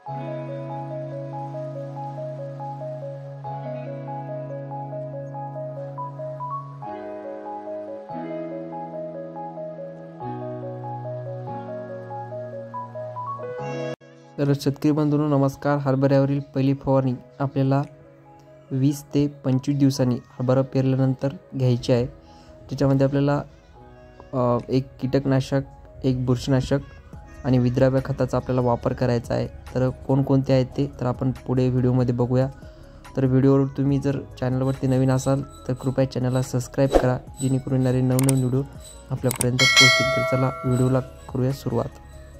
तर शेतकरी बंधूंनो नमस्कार। हरभऱ्यावरील पहिली फवारणी आपल्याला 20 ते 25 दिवसांनी हरभरा पेरल्यानंतर घ्यायची आहे। त्याच्यामध्ये आपल्याला एक कीटकनाशक, एक बुरशीनाशक आणि विद्राव्य खताचा आपल्याला वापर करायचा आहे। तर कोणकोणते आहेत ते तर आपण पुढे व्हिडिओमध्ये बघूया। तर व्हिडिओवर तुम्ही जर चॅनलवरती नवीन असाल तर कृपया चॅनलला सबस्क्राइब करा, जेणेकरून येणारे नवनवीन व्हिडिओ आपल्यापर्यंत पोहोचतील। तर चला व्हिडिओला करूया सुरुवात।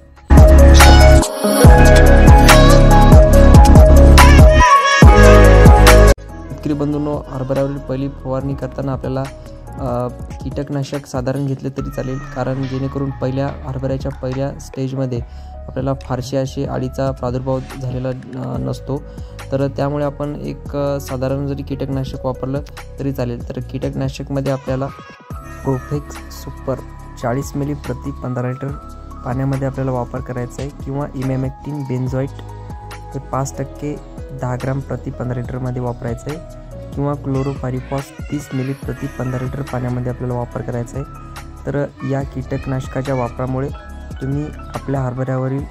शेतकरी बंधूंनो, हरभऱ्यावरील पहिली फवारणी करताना आपल्याला कीटकनाशक साधारण घेतले तरी चालेल, कारण जेणेकरून पहिल्या हरभऱ्याच्या पहिल्या स्टेजमध्ये आपल्याला फारशी अशी अळीचा प्रादुर्भाव झालेला नसतो। तर त्यामुळे आपण एक साधारण जरी कीटकनाशक वापरलं तरी चालेल। तर कीटकनाशकमध्ये आपल्याला प्रोफेक्स सुपर 40 मिली प्रति 15 लिटर पाण्यामध्ये आपल्याला वापर करायचा आहे, किंवा इमॅमेक्टिन बेंझोएट 5% 10 ग्राम प्रति 15 लिटरमध्ये वापरायचं आहे, किंवा क्लोरोपायरिफॉस 30 मिली प्रति 15 लिटर पाण्यामध्ये आपल्याला वापर करायचा आहे। तर या कीटकनाशकाच्या वापरामुळे तुम्ही आपल्या हरभऱ्यावरील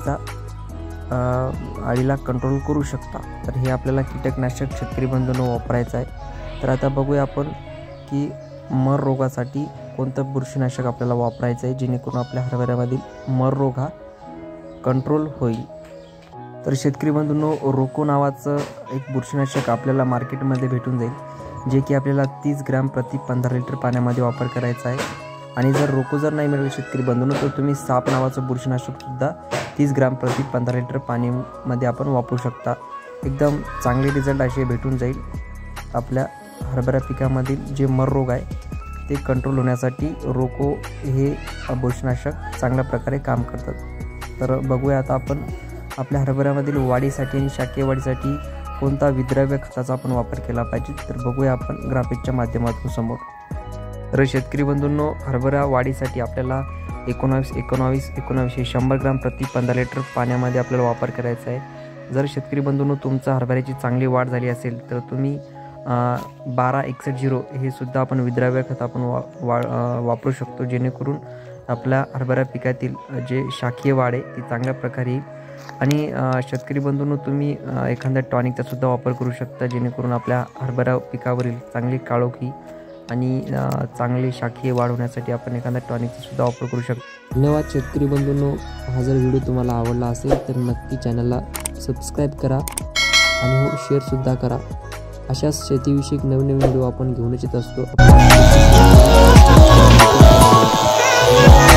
अळीला कंट्रोल करू शकता। तर हे आपल्याला कीटकनाशक शेतकरी बंधूंनो वापरायचं आहे। तर आता बघूया आपण की मर रोगासाठी कोणतं बुरशीनाशक आपल्याला वापरायचं आहे, जेणेकरून आपल्या हरभऱ्यामधील मर रोग हा कंट्रोल होईल। तर शेतकरी बंधूंनो, रोको नावाचं एक बुरशीनाशक आपल्याला मार्केटमध्ये भेटून जाईल, जे की आपल्याला 30 ग्राम प्रति 15 लिटर पाण्यामध्ये वापर करायचा आहे। आणि जर रोको जर नाही मिळालं शेतकरी बंधूंनो, तर तुम्ही साप नावाचं बुरशीनाशकसुद्धा 30 ग्राम प्रति 15 लिटर पाण्यामध्ये आपण वापरू शकता। एकदम चांगले रिझल्ट असे भेटून जाईल। आपल्या हरभरा पिकामधील जे मर रोग आहे ते कंट्रोल होण्यासाठी रोको हे बुरशीनाशक चांगल्या प्रकारे काम करतात। तर बघूया आता आपण आपल्या हरभऱ्यामधील वाढीसाठी आणि शाकीय वाढीसाठी कोणता विद्राव्य खताचा आपण वापर केला पाहिजे, तर बघूया आपण ग्राफिकच्या माध्यमातून समोर। तर शेतकरी बंधूंनो, हरभरा वाढीसाठी आपल्याला 19-19-19 100 ग्राम प्रति 15 लिटर पाण्यामध्ये आपल्याला वापर करायचा आहे। जर शेतकरी बंधूंनो तुमचा हरभऱ्याची चांगली वाढ झाली असेल तर तुम्ही 12-61-0 हे सुद्धा आपण विद्राव्य खत आपण वापरू शकतो, जेणेकरून आपल्या हरभरा पिकातील जे शाकीय वाढ आहे ती चांगल्या प्रकारे येईल। आणि शेतकरी बंधूंनो, तुम्ही एखाद्या टॉनिकचा सुद्धा वापर करू शकता, जेणेकरून आपल्या हरभरा पिकावरील चांगली काळोखी आणि चांगली शाकीय वाढ होण्यासाठी आपण एखाद्या टॉनिकचा सुद्धा वापर करू शकतो। धन्यवाद शेतकरी बंधूंनो। हा जर व्हिडिओ तुम्हाला आवडला असेल तर नक्की चॅनलला सबस्क्राईब करा आणि हो शेअरसुद्धा करा। अशाच शेतीविषयक नवीन व्हिडिओ आपण घेऊनच येत असतो।